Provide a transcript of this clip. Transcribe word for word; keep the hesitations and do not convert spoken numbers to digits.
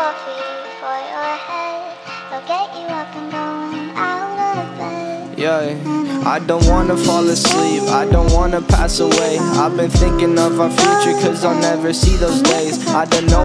coffee for your head. I'll get you up and going out of bed. Yeah, I don't wanna fall asleep, I don't wanna pass away. I've been thinking of our future, cause I'll never see those days. I don't know